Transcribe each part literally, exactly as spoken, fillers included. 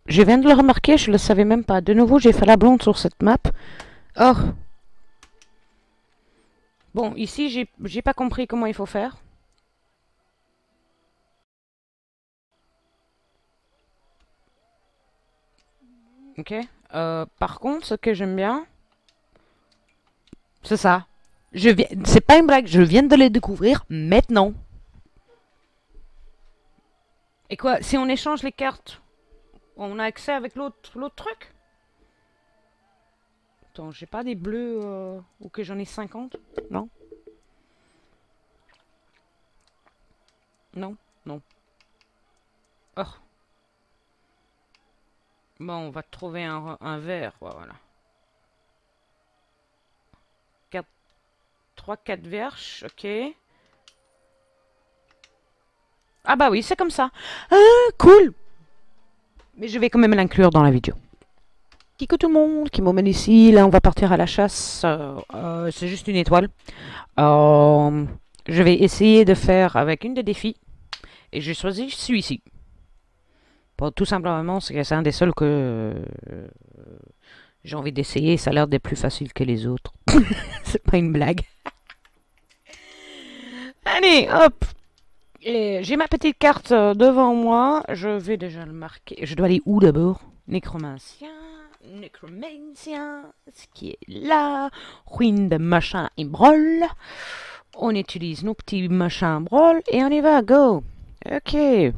Je viens de le remarquer, je le savais même pas. De nouveau, j'ai fait la blonde sur cette map. Oh. Bon, ici, j'ai j'ai pas compris comment il faut faire. Ok. Euh, par contre, ce que j'aime bien, c'est ça. Je viens, c'est pas une blague, je viens de les découvrir maintenant. Et quoi, si on échange les cartes, on a accès avec l'autre l'autre truc? Attends, j'ai pas des bleus euh, ou que j'en ai cinquante? Non? Non? Non. Oh. Bon, on va trouver un, un vert, voilà. trois, quatre vierges, ok. Ah bah oui, c'est comme ça. Ah, cool. Mais je vais quand même l'inclure dans la vidéo. Kikou tout le monde qui m'emmène ici. Là, on va partir à la chasse. Euh, euh, c'est juste une étoile. Euh, je vais essayer de faire avec une des défis. Et j'ai choisi celui-ci. Bon, tout simplement, c'est que c'est un des seuls que euh, j'ai envie d'essayer. Ça a l'air d'être plus facile que les autres. C'est pas une blague. Allez, hop. J'ai ma petite carte devant moi. Je vais déjà le marquer. Je dois aller où d'abord? Nécromancien. Nécromancien. Ce qui est là. Ruine de machin et brol. On utilise nos petits machins brol. Et on y va. Go. Ok.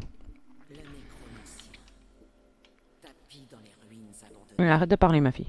Arrête de parler, ma fille.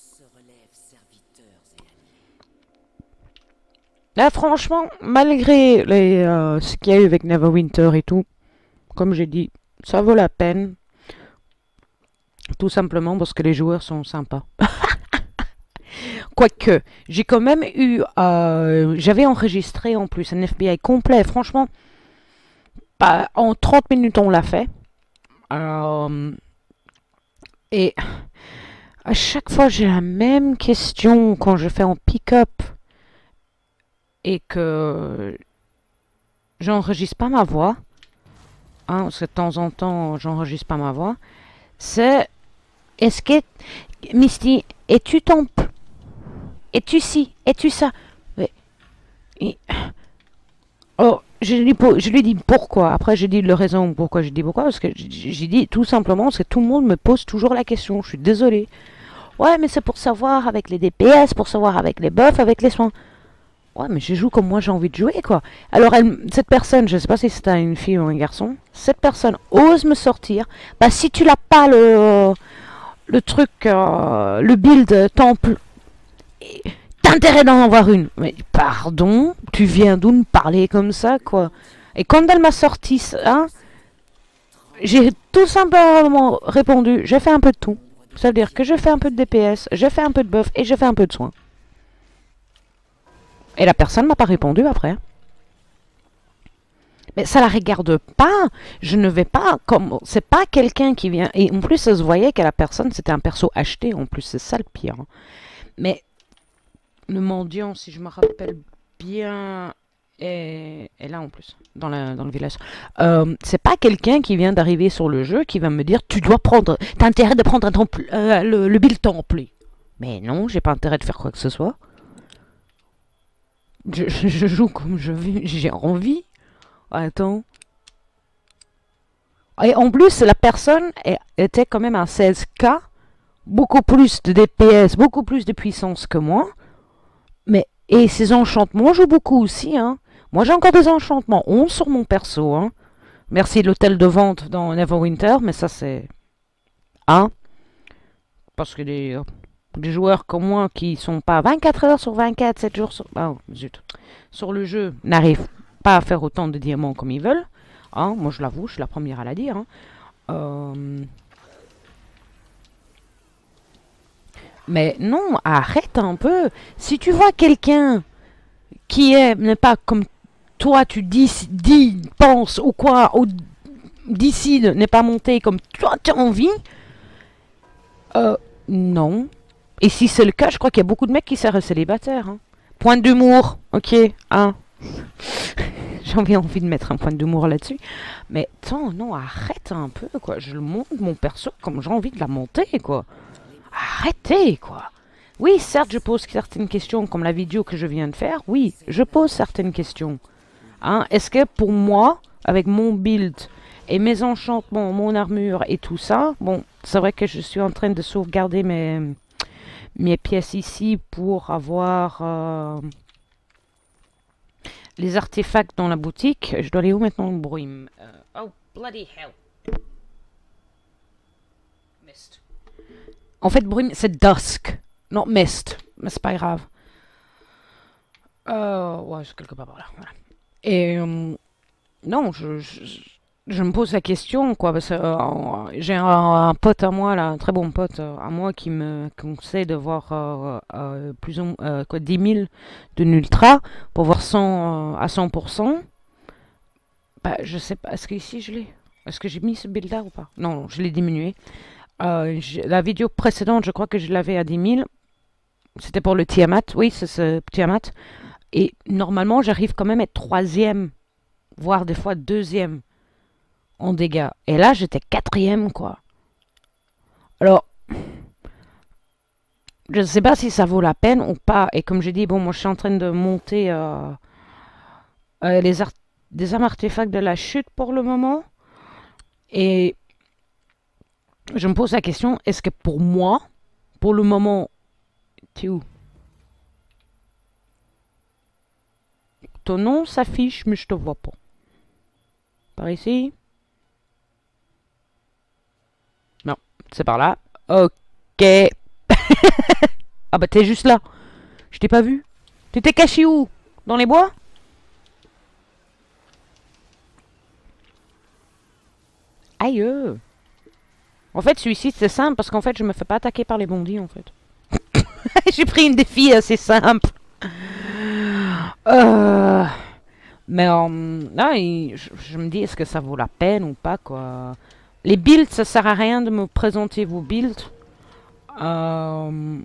Là, franchement, malgré les, euh, ce qu'il y a eu avec Neverwinter et tout, comme j'ai dit, ça vaut la peine. Tout simplement parce que les joueurs sont sympas. Quoique, j'ai quand même eu... Euh, j'avais enregistré en plus un F B I complet. Franchement, pas, en trente minutes, on l'a fait. Euh, et à chaque fois, j'ai la même question quand je fais en pick-up. Et que j'enregistre pas ma voix, hein, parce que de temps en temps j'enregistre pas ma voix, c'est est-ce que Misty, es-tu temple? Es-tu ci? Es-tu ça? Mais, et, oh, je lui, je lui dis pourquoi. Après j'ai dit le raison pourquoi je dis pourquoi, parce que j'ai dit tout simplement parce que tout le monde me pose toujours la question. Je suis désolée. Ouais, mais c'est pour savoir avec les D P S, pour savoir avec les buffs, avec les soins. Ouais, mais je joue comme moi j'ai envie de jouer, quoi. Alors, elle, cette personne, je sais pas si c'est une fille ou un garçon, cette personne ose me sortir. Bah, si tu l'as pas le, le truc, euh, le build temple, t'as intérêt d'en avoir une. Mais pardon, tu viens d'où me parler comme ça, quoi. Et quand elle m'a sorti ça, j'ai tout simplement répondu, j'ai fait un peu de tout. Ça veut dire que je fais un peu de D P S, je fais un peu de buff et je fais un peu de soins. Et la personne m'a pas répondu après. Mais ça la regarde pas. Je ne vais pas comme... C'est pas quelqu'un qui vient... Et en plus, ça se voyait que la personne, c'était un perso acheté. En plus, c'est ça le pire. Mais le mendiant, si je me rappelle bien, est, est là en plus, dans, la, dans le village. Euh, c'est pas quelqu'un qui vient d'arriver sur le jeu qui va me dire, tu dois prendre... T'as intérêt de prendre un temple, euh, le, le build templé. Mais non, j'ai pas intérêt de faire quoi que ce soit. Je, je, je joue comme je veux, j'ai envie. Attends. Et en plus, la personne était quand même à seize K. Beaucoup plus de D P S, beaucoup plus de puissance que moi. Mais, et ses enchantements jouent beaucoup aussi. Hein. Moi, j'ai encore des enchantements onze sur mon perso. Hein. Merci l'hôtel de vente dans Neverwinter, mais ça, c'est... Hein. Parce que des... des joueurs comme moi qui sont pas vingt-quatre heures sur vingt-quatre, sept jours sur... Oh, zut. Sur le jeu, n'arrivent pas à faire autant de diamants comme ils veulent. Hein, moi, je l'avoue, je suis la première à la dire. Hein. Euh... Mais non, arrête un peu. Si tu vois quelqu'un qui est n'est pas comme toi, tu dis, dis, penses ou quoi, ou décide, n'est pas monté comme toi, tu as envie, euh, non. Et si c'est le cas, je crois qu'il y a beaucoup de mecs qui seraient célibataires. Hein. Point d'humour, ok, hein. J'avais envie de mettre un point d'humour là-dessus. Mais attends, non, arrête un peu, quoi. Je le monte, mon perso, comme j'ai envie de la monter, quoi. Arrêtez, quoi. Oui, certes, je pose certaines questions, comme la vidéo que je viens de faire. Oui, je pose certaines questions. Hein, est-ce que pour moi, avec mon build et mes enchantements, mon armure et tout ça, bon, c'est vrai que je suis en train de sauvegarder mes, mes pièces ici pour avoir euh, les artefacts dans la boutique. Je dois aller où maintenant, le bruit? Euh, oh, bloody hell. Mist. En fait, bruit, c'est dusk, not mist. Mais c'est pas grave. Euh, ouais, c'est quelque part par là. Voilà. Et euh, non, je, je, je me pose la question, quoi, parce que euh, j'ai un, un pote à moi, là, un très bon pote euh, à moi, qui me conseille de voir euh, euh, plus ou euh, quoi, dix mille de Nultra pour voir cent euh, à cent pour cent. Bah, je sais pas, est-ce que ici je l'ai? Est-ce que j'ai mis ce build là ou pas? Non, non, je l'ai diminué. Euh, la vidéo précédente, je crois que je l'avais à dix mille. C'était pour le Tiamat, oui, c'est ce Tiamat. Et normalement, j'arrive quand même à être troisième, voire des fois deuxième en dégâts. Et là, j'étais quatrième, quoi. Alors, je ne sais pas si ça vaut la peine ou pas. Et comme j'ai dit, bon, moi, je suis en train de monter euh, euh, les art des armes artefacts de la chute pour le moment. Et je me pose la question, est-ce que pour moi, pour le moment, tu es où? Ton nom s'affiche, mais je te vois pas. Par ici? Non, c'est par là. Ok. Ah bah t'es juste là. Je t'ai pas vu. T'étais caché où? Dans les bois? Aïe. En fait, celui-ci c'est simple parce qu'en fait je me fais pas attaquer par les bandits en fait. J'ai pris une défi assez simple. Euh... Mais euh, là, il, je, je me dis, est-ce que ça vaut la peine ou pas, quoi. Les builds, ça sert à rien de me présenter vos builds. Euh,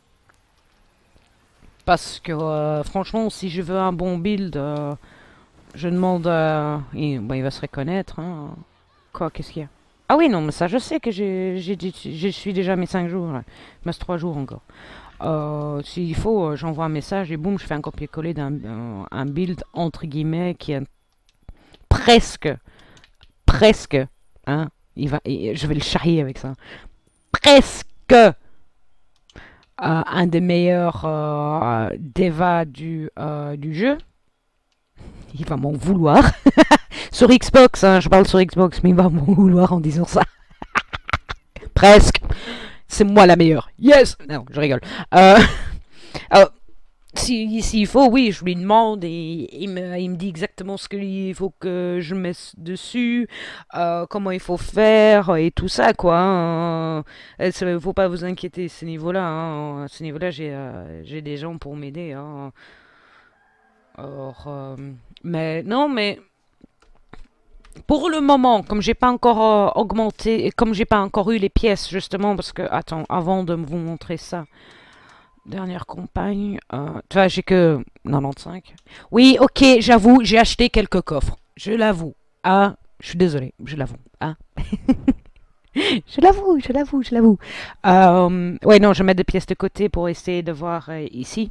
parce que, euh, franchement, si je veux un bon build, euh, je demande... Euh, il, bon, il va se reconnaître. Hein. Quoi, qu'est-ce qu'il y a? Ah oui, non, mais ça, je sais que j'ai, j'ai, je suis déjà à mes cinq jours. Là. Il me reste trois jours encore. Euh, S'il faut, j'envoie un message et boum, je fais un copier-coller d'un un, un build entre guillemets qui est presque, presque, hein, il va, il, je vais le charrier avec ça, presque euh, un des meilleurs euh, devas du, euh, du jeu. Il va m'en vouloir. Sur Xbox, hein, je parle sur Xbox, mais il va m'en vouloir en disant ça. Presque. C'est moi la meilleure. Yes! Non, je rigole. Euh, alors, s'il si, si faut, oui, je lui demande et il me, il me dit exactement ce qu'il faut que je mette dessus, euh, comment il faut faire et tout ça, quoi. Hein. Il ne faut pas vous inquiéter à ce niveau-là. Hein. À ce niveau-là, j'ai euh, j'ai des gens pour m'aider. Hein. Alors, euh, mais non, mais... Pour le moment, comme j'ai pas encore euh, augmenté, comme j'ai pas encore eu les pièces, justement, parce que, attends, avant de vous montrer ça, dernière campagne, euh, tu vois, j'ai que quatre-vingt-quinze. Oui, ok, j'avoue, j'ai acheté quelques coffres, je l'avoue. Ah, je suis désolée, je l'avoue. Ah. Je l'avoue, je l'avoue, je l'avoue. Euh, ouais, non, je mets des pièces de côté pour essayer de voir euh, ici.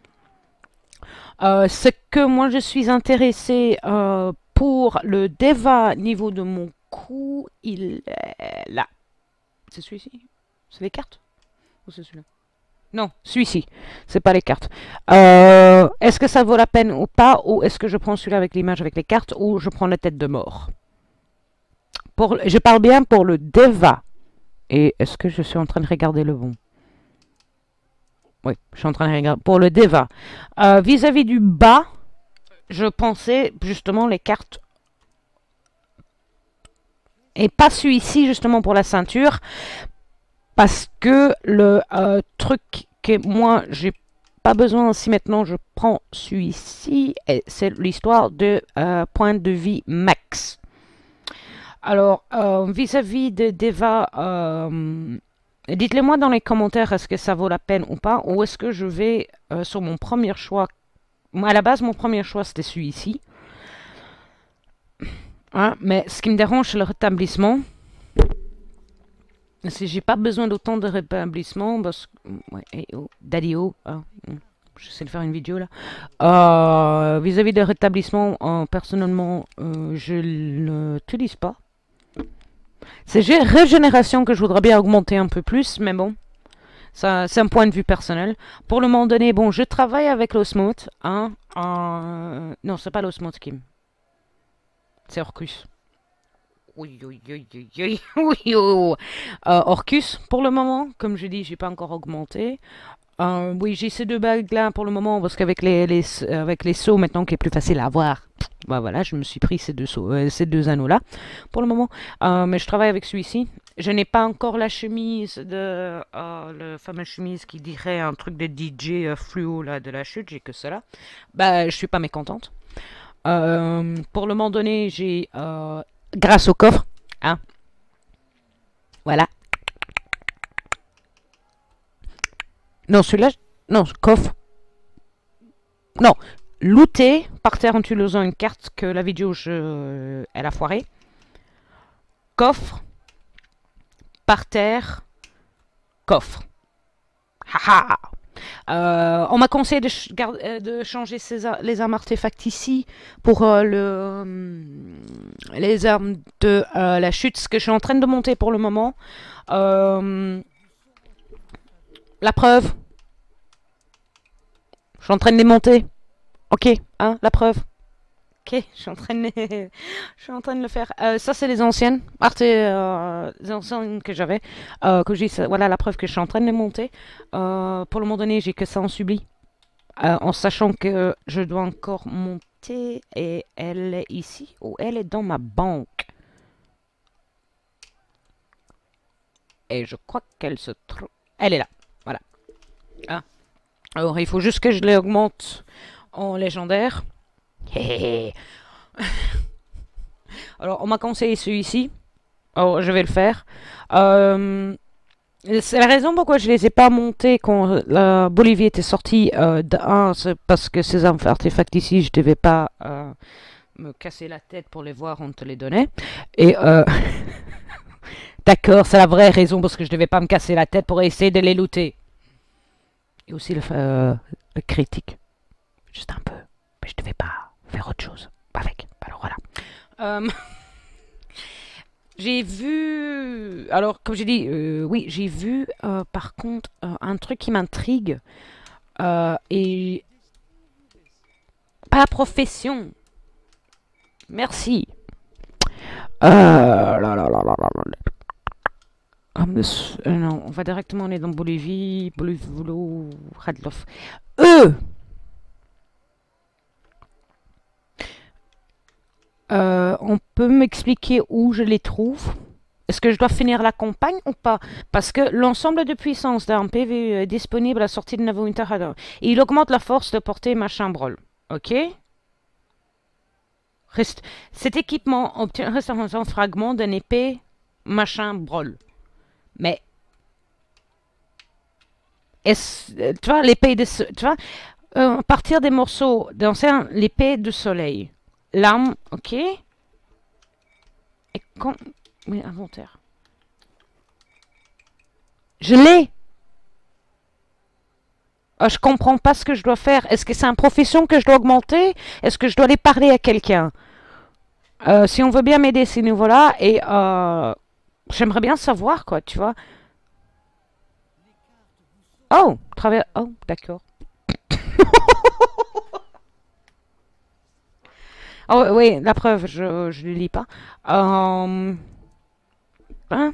Euh, ce que moi je suis intéressée euh, pour le Deva niveau de mon coup, il est là. C'est celui-ci? C'est les cartes? Ou c'est celui-là? Non, celui-ci. C'est pas les cartes. Euh, est-ce que ça vaut la peine ou pas? Ou est-ce que je prends celui-là avec l'image avec les cartes? Ou je prends la tête de mort? Pour, je parle bien pour le Deva. Et est-ce que je suis en train de regarder le bon? Oui, je suis en train de regarder. Pour le Deva. Euh, vis-à-vis du bas, je pensais justement les cartes. Et pas celui-ci justement pour la ceinture. Parce que le euh, truc que moi j'ai pas besoin, si maintenant je prends celui-ci, c'est l'histoire de euh, point de vie max. Alors, vis-à-vis -vis de Deva, euh, dites-le moi dans les commentaires, est-ce que ça vaut la peine ou pas? Ou est-ce que je vais euh, sur mon premier choix Moi, à la base, mon premier choix, c'était celui-ci. Hein, mais ce qui me dérange, c'est le rétablissement. Si j'ai pas besoin d'autant de rétablissement, parce que... Ouais, hey, oh, Daddy O, hein, j'essaie de faire une vidéo là. Euh, Vis-à-vis de rétablissement, euh, personnellement, euh, je ne l'utilise pas. C'est régénération que je voudrais bien augmenter un peu plus, mais bon. Ça, c'est un point de vue personnel. Pour le moment donné, bon, je travaille avec l'osmote. Hein, euh, non, c'est pas l'osmote qui... C'est Orcus. Oui, oui, oui, oui, oui, oui, oui. Euh, Orcus, pour le moment, comme je dis, j'ai pas encore augmenté. Euh, oui, j'ai ces deux bagues là pour le moment parce qu'avec les, les avec les sauts maintenant qui est plus facile à avoir. Bah voilà, je me suis pris ces deux sauts, euh, ces deux anneaux là pour le moment. Euh, mais je travaille avec celui-ci. Je n'ai pas encore la chemise de euh, le fameux chemise qui dirait un truc de D J euh, fluo là de la chute. J'ai que cela. Bah je suis pas mécontente. Euh, pour le moment donné, j'ai euh, grâce au coffre, hein. Voilà. Non, celui-là, non, coffre. Non, looter par terre en utilisant une carte que la vidéo, je, elle a foiré. Coffre, par terre, coffre. Haha. Euh, on m'a conseillé de, ch de changer ces ar les armes artefacts ici pour euh, le, euh, les armes de euh, la chute, ce que je suis en train de monter pour le moment. Euh, la preuve. Je suis en train de les monter. Ok, hein, la preuve. Ok, je suis en train de, je suis en train de le faire. Euh, ça, c'est les anciennes. Arte, euh, les anciennes que j'avais. Euh, que j'ai, voilà la preuve que je suis en train de les monter. Euh, pour le moment donné, j'ai que ça en subli. Euh, en sachant que je dois encore monter. Et elle est ici. Ou elle est dans ma banque. Et je crois qu'elle se trouve... Elle est là. Voilà. Ah. Alors, il faut juste que je les augmente en légendaire. Alors, on m'a conseillé celui-ci. Alors, je vais le faire. Euh, c'est la raison pourquoi je les ai pas montés quand la Bolivie était sortie. Euh, D'un, c'est parce que ces artefacts ici, je devais pas euh, me casser la tête pour les voir, on te les donnait. Et euh, d'accord, c'est la vraie raison parce que je devais pas me casser la tête pour essayer de les looter. Et aussi le, euh, le critique. Juste un peu. Mais je devais pas faire autre chose avec. Alors voilà. Euh, j'ai vu... Alors, comme j'ai dit, euh, oui, j'ai vu, euh, par contre, euh, un truc qui m'intrigue. Euh, et... Pas profession. Merci. Euh... Là, là, là, là, là, là. Ah, monsieur, euh, non, on va directement aller dans Bolivie, Bolivie, Radloff. Eux euh, On peut m'expliquer où je les trouve? Est-ce que je dois finir la campagne ou pas? Parce que l'ensemble de puissance d'un P V E est disponible à la sortie de Neverwinter. Et il augmente la force de portée machin brol. Ok? Reste... Cet équipement obtient un fragment d'une épée machin brol. Mais... Est-ce... Tu vois, l'épée de... Tu vois, euh, à partir des morceaux d'ancien, l'épée de soleil. L'arme, ok? Et quand... Oui, inventaire. Je l'ai. Oh, je comprends pas ce que je dois faire. Est-ce que c'est une profession que je dois augmenter? Est-ce que je dois aller parler à quelqu'un? euh, Si on veut bien m'aider ces niveaux-là, et euh, j'aimerais bien savoir, quoi, tu vois. Oh, travers... Oh, d'accord. Oh, oui, la preuve, je ne le lis pas. Euh... Hein?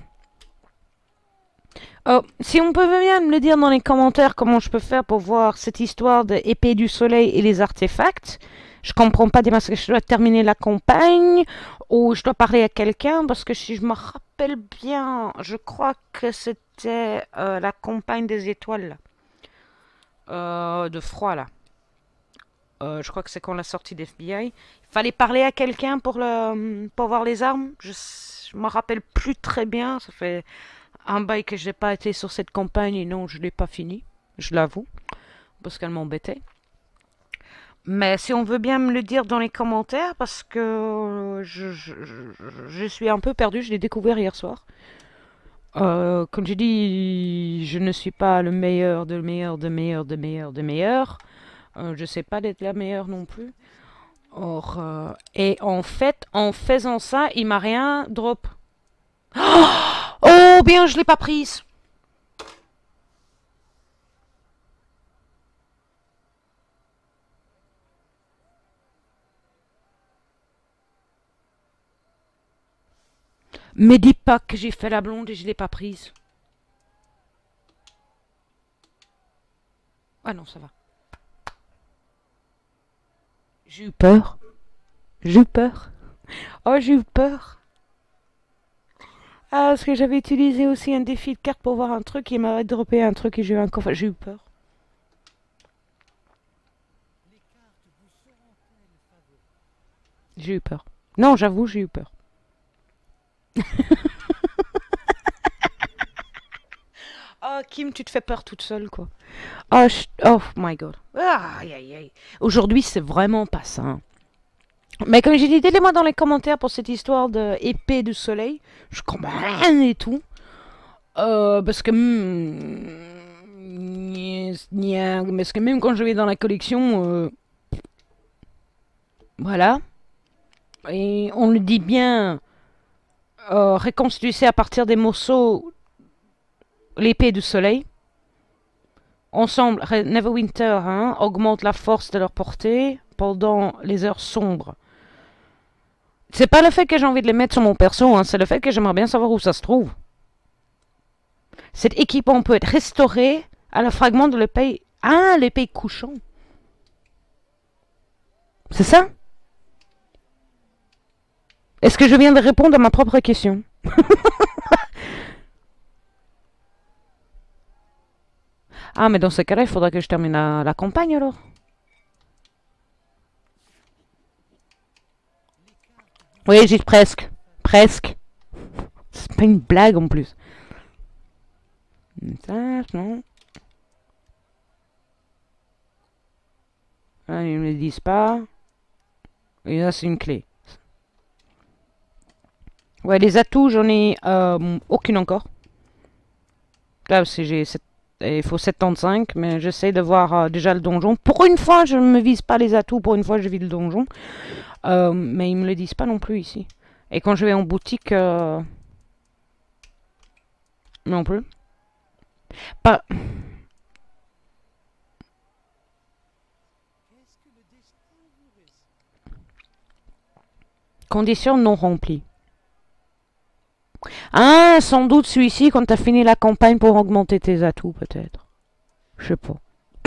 Oh, si on peut bien me le dire dans les commentaires comment je peux faire pour voir cette histoire de épée du soleil et les artefacts. Je comprends pas des masques. Que je dois terminer la campagne ou je dois parler à quelqu'un parce que si je me rappelle bien, je crois que c'était euh, la campagne des étoiles. Euh, de froid là. Euh, je crois que c'est quand la sortie d'F B I. Il fallait parler à quelqu'un pour, le, pour voir les armes. Je, je me rappelle plus très bien. Ça fait un bail que je n'ai pas été sur cette campagne et non, je ne l'ai pas fini. Je l'avoue. Parce qu'elle m'embêtait. Mais si on veut bien me le dire dans les commentaires, parce que je, je, je- je suis un peu perdue, je l'ai découvert hier soir. Euh, comme j'ai dit, je ne suis pas le meilleur de meilleur de meilleur de meilleur de meilleur. Euh, je sais pas d'être la meilleure non plus. Or, euh, et en fait, en faisant ça, il m'a rien drop. Oh bien, je l'ai pas prise. Mais dis pas que j'ai fait la blonde et je l'ai pas prise. Ah non, ça va. J'ai eu peur. J'ai eu peur. Oh, j'ai eu peur. Ah, parce que j'avais utilisé aussi un défi de carte pour voir un truc et il m'avait droppé un truc et j'ai eu un coffre. J'ai eu peur. J'ai eu peur. Non, j'avoue, j'ai eu peur. Oh, Kim, tu te fais peur toute seule, quoi. Oh, je- oh my god. Aïe, aïe, aïe. Aujourd'hui, c'est vraiment pas ça, hein. Mais comme j'ai dit, dites-moi dans les commentaires pour cette histoire de épée du soleil. Je comprends rien et tout. Euh, parce que... hmm, yes, nia, parce que même quand je vais dans la collection... euh, voilà. Et on le dit bien... Euh, reconstituer à partir des morceaux l'épée du soleil. Ensemble, Neverwinter hein, augmente la force de leur portée pendant les heures sombres. C'est pas le fait que j'ai envie de les mettre sur mon perso, hein, c'est le fait que j'aimerais bien savoir où ça se trouve. Cet équipement peut être restauré à la fragment de l'épée. Ah, l'épée couchant. C'est ça? Est-ce que je viens de répondre à ma propre question? Ah, mais dans ce cas-là, il faudra que je termine la, la campagne alors. Oui, j'ai presque. Presque. C'est pas une blague en plus. Ça, non. Ah, ils me le disent pas. Et là, c'est une clé. Ouais, les atouts, j'en ai euh, aucune encore. Là, j'ai il faut soixante-quinze, mais j'essaie de voir euh, déjà le donjon. Pour une fois, je ne me vise pas les atouts. Pour une fois, je vis le donjon. Euh, mais ils me le disent pas non plus ici. Et quand je vais en boutique... Euh, non plus. Pas... Conditions non remplies. Ah, sans doute celui-ci quand t'as fini la campagne pour augmenter tes atouts, peut-être. Je sais pas.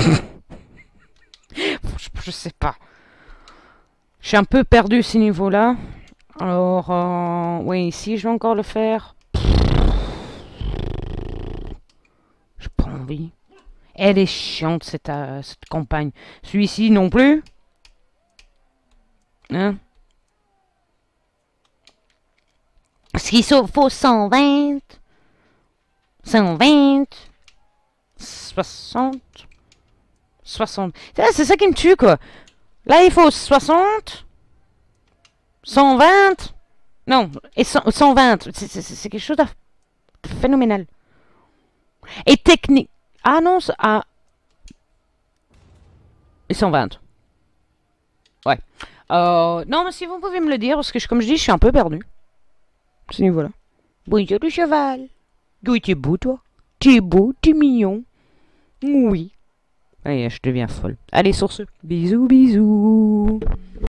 je, je sais pas. Je suis un peu perdu à ce niveau-là. Alors, euh, oui, ici, je vais encore le faire. J'ai pas envie. Elle est chiante, cette, euh, cette campagne. Celui-ci, non plus. Hein? Parce qu'il faut cent vingt. cent vingt. soixante. soixante. C'est ça qui me tue, quoi. Là, il faut soixante. cent vingt. Non, et cent, cent vingt. C'est quelque chose de phénoménal. Et technique. Ah non, ah. Et cent vingt. Ouais. Euh, non, mais si vous pouvez me le dire, parce que je, comme je dis, je suis un peu perdu. À ce niveau-là. Bonjour le cheval. Oui, tu es beau, toi. Tu es beau, tu es mignon. Oui. Allez, je deviens folle. Allez, sur ce. Bisous, bisous.